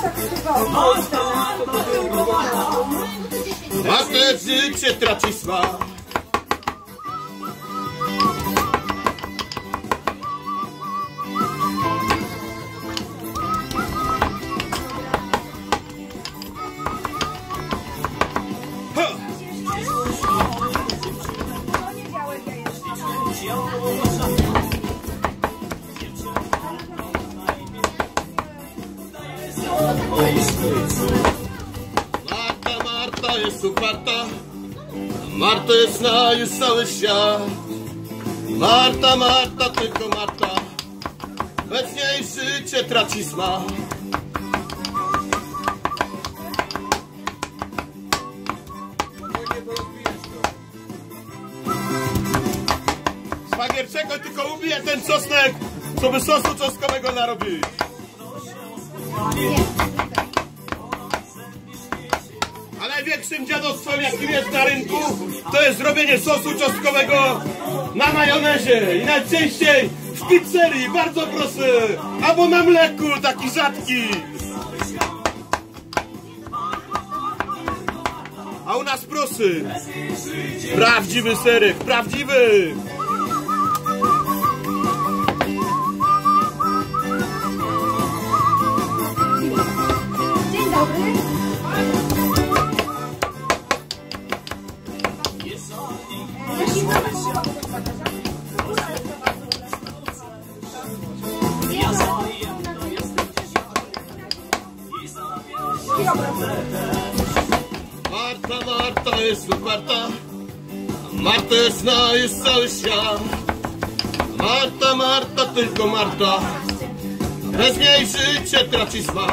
Marta życie traci smak. Marta jest uparta, Marta jest na już cały świat. Marta, tylko Marta, bez niej życie traci smak. Szwagier, czego tylko ubije ten czosnek, co by sosu czosnkowego narobić. A największym dziadostwem, jakim jest na rynku, to jest zrobienie sosu czosnkowego na majonezie i najczęściej w pizzerii, bardzo proszę, albo na mleku, taki rzadki. A u nas proszę, prawdziwy serek, prawdziwy. Dzień dobry. Marta jest uparta, Marta jest na już cały świat. Marta, tylko Marta, bez niej życie traci smak.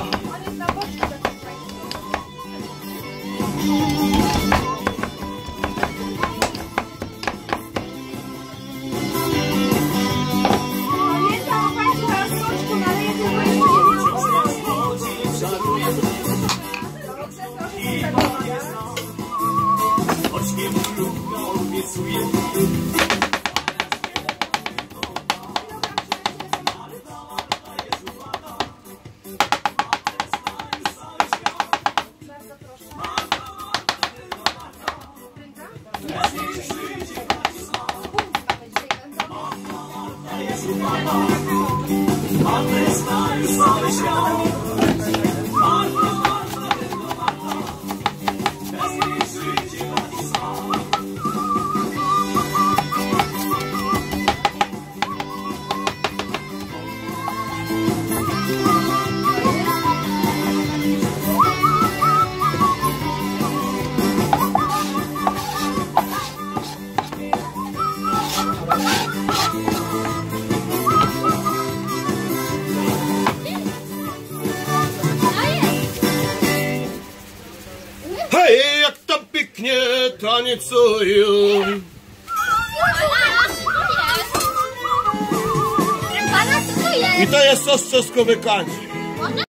Hej, jak tam pięknie tańcują. I to jest sos czosnkowy kańczy.